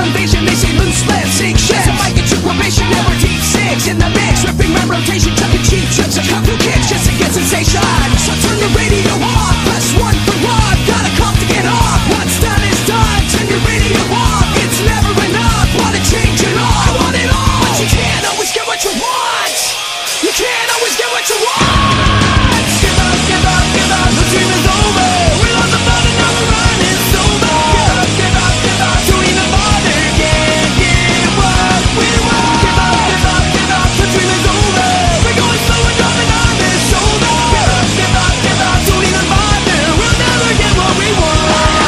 invasion, they say loose lips, sink ships. I might get to probation, never deep six. In the mix, ripping my rotation, chucking cheap trips and kung fu kicks just to get sensation. So turn the radio off, press 1 for love. Got a cough to get off, what's done is done. Turn your radio off, it's never enough. Wanna change it all, I want it all. But you can't always get what you want. You can't always get what you want. Give up, give up, give up, the dream is over. We lost the fight and now the run is over. Give up, give up, give up, don't even bother. Can't give what we want. Give up, give up, give up, the dream is over. We're going slow and dropping on this shoulder. Give up, give up, don't even bother. We'll never get what we want.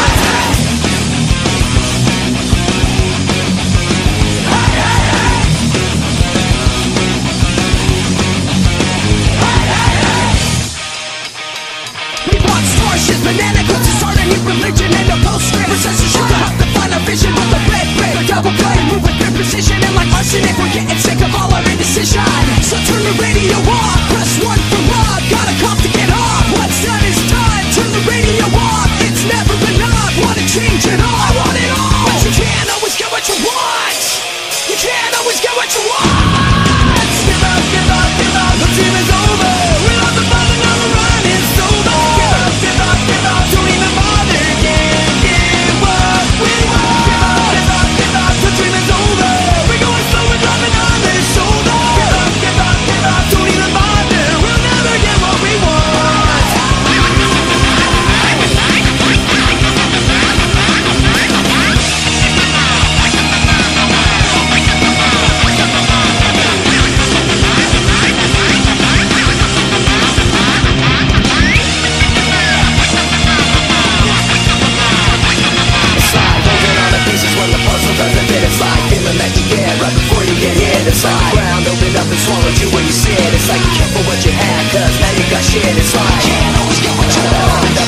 Banana clips to start a new religion and a post-script. Censorship to help define a vision with a red brick. Double play, move with good precision. And like arsenic, we're getting sick of all our indecision. So turn the radio off, press 1 for love. Got a cough to get off, what's done is done. Turn the radio off, it's never enough. Wanna change it all, I want it all. But you can't always get what you want. You can't always get what you want. Give up, give up, give up, the dream is over. We lost the fight and now the run is over. Give up, give up, don't even bother. Can't get what we want. Give up, give up, give up, the dream is over. We're going slow and dropping on this shoulder. Give up, give up, give up, don't even bother. We'll never get what we want. It's like feeling that you get right before you get hit. It's like ground opened up and swallowed you where you sit. It's like you care for what you had, cause now you got shit. It's like you can't always get what you want.